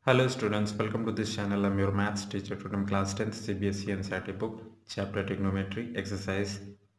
Hello students, welcome to this channel. I'm your maths teacher. Today I'm class 10th CBSE NCERT book, chapter trigonometry, exercise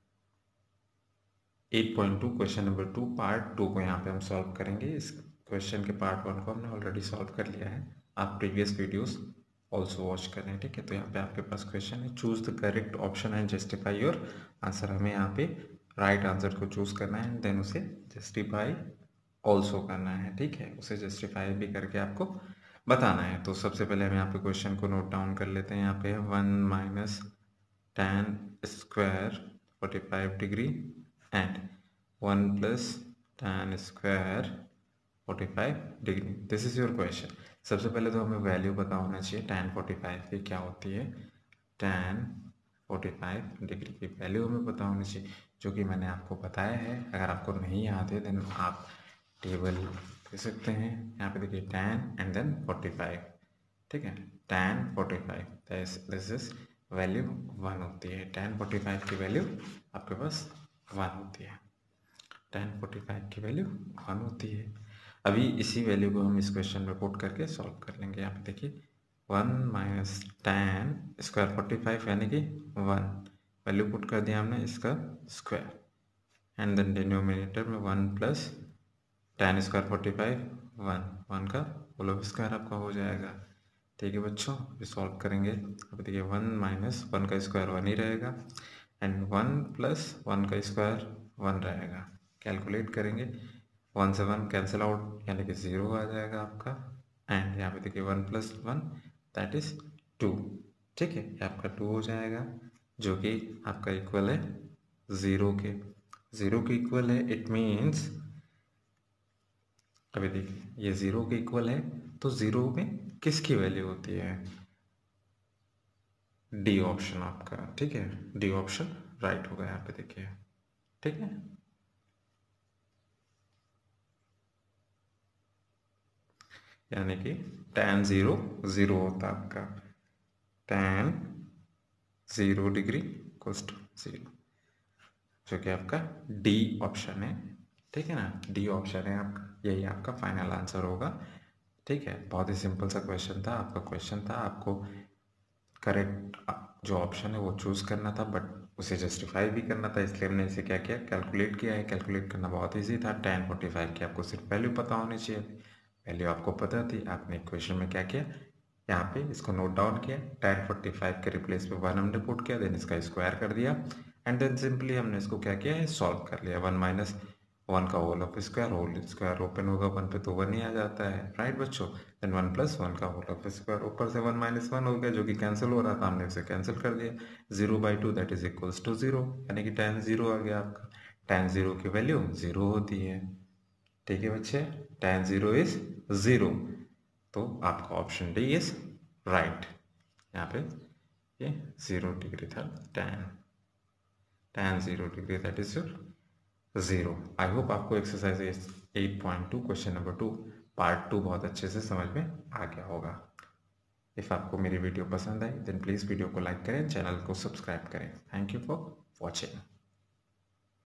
8.2, question number 2, part 2 को यहाँ पे हम solve करेंगे। इस question के part 1 को हमने ऑलरेडी सॉल्व कर लिया है। आप प्रीवियस वीडियोस ऑल्सो वॉच कर रहे हैं, ठीक है। तो यहाँ पे आपके पास क्वेश्चन है, choose the correct option and justify your answer. हमें यहाँ पे राइट आंसर को चूज करना है एंड देन उसे जस्टिफाई ऑल्सो करना है, ठीक है। उसे जस्टिफाई भी करके आपको बताना है। तो सबसे पहले हम यहाँ पे क्वेश्चन को नोट डाउन कर लेते हैं। यहाँ पे 1 minus tan square 45 degree and 1 plus tan square 45 degree. This is your question. सबसे पहले तो हमें वैल्यू पता होना चाहिए tan 45 की क्या होती है। tan 45 डिग्री की वैल्यू हमें पता होनी चाहिए, जो कि मैंने आपको बताया है। अगर आपको नहीं याद है देन आप टेबल दे सकते हैं। यहाँ पे देखिए tan एंड देन 45, ठीक है। tan 45 दिस इज वैल्यू 1 होती है। tan 45 की वैल्यू आपके पास 1 होती है। tan 45 की वैल्यू 1 होती है। अभी इसी वैल्यू को हम इस क्वेश्चन में पुट करके सॉल्व कर लेंगे। यहाँ पे देखिए 1 माइनस tan स्क्वायर 45 यानी कि 1 वैल्यू पुट कर दिया हमने इसका स्क्वायर एंड देन डिनोमिनेटर में 1 प्लस tan स्क्वायर 45 1 का होल स्क्वायर आपका हो जाएगा, ठीक है बच्चों। ये सॉल्व करेंगे। अब देखिए 1 माइनस 1 का स्क्वायर 1 ही रहेगा एंड 1 प्लस 1 का स्क्वायर 1 रहेगा। कैलकुलेट करेंगे, 1 से 1 कैंसिल आउट यानी कि 0 आ जाएगा आपका। एंड यहाँ पे देखिए 1 प्लस 1 दैट इज 2, ठीक है। ये आपका 2 हो जाएगा, जो कि आपका इक्वल है 0 के। 0 के इक्वल है, इट मीन्स अभी देखिए ये 0 के इक्वल है, तो 0 में किसकी वैल्यू होती है? डी ऑप्शन आपका, ठीक है। डी ऑप्शन राइट होगा यहाँ पे देखिए, ठीक है। यानी कि tan 0 0 होता है आपका। tan 0 डिग्री इक्वल्स टू 0, जो कि आपका डी ऑप्शन है, ठीक है ना। डी ऑप्शन है आपका, यही आपका फाइनल आंसर होगा, ठीक है। बहुत ही सिंपल सा क्वेश्चन था। आपका क्वेश्चन था आपको करेक्ट जो ऑप्शन है वो चूज़ करना था, बट उसे जस्टिफाई भी करना था। इसलिए हमने इसे क्या किया, कैलकुलेट किया है। कैलकुलेट करना बहुत ईजी था। tan 45 की आपको सिर्फ वैल्यू पता होनी चाहिए। वैल्यू आपको पता थी, आपने इक्वेशन में क्या किया, यहाँ पे इसको नोट डाउन किया। tan 45 के रिप्लेस में 1 हमने पुट किया, देन इसका स्क्वायर कर दिया एंड देन सिंपली हमने इसको क्या किया है, सॉल्व कर लिया। 1 माइनस 1 का होल स्क्वायर ओपन होगा 1 पे तो 1 ही आ जाता है, राइट बच्चों। देन 1 प्लस 1 का होल स्क्वायर, ऊपर से 1 माइनस 1 हो गया जो कि कैंसिल हो रहा था, हमने उसे कैंसिल कर दिया। 0/2 दैट इज इक्वल्स टू 0, यानी कि tan 0 आ गया आपका। tan 0 की वैल्यू 0 होती है, ठीक है बच्चे। tan 0 इज 0, तो आपका ऑप्शन डी इज राइट। यहाँ पे ये 0 डिग्री था, tan 0 degree that is your 0। I hope आपको एक्सरसाइज 8.2 क्वेश्चन नंबर 2 पार्ट 2 बहुत अच्छे से समझ में आ गया होगा। इफ़ आपको मेरी वीडियो पसंद आई देन प्लीज़ वीडियो को लाइक करें, चैनल को सब्सक्राइब करें। Thank you for watching.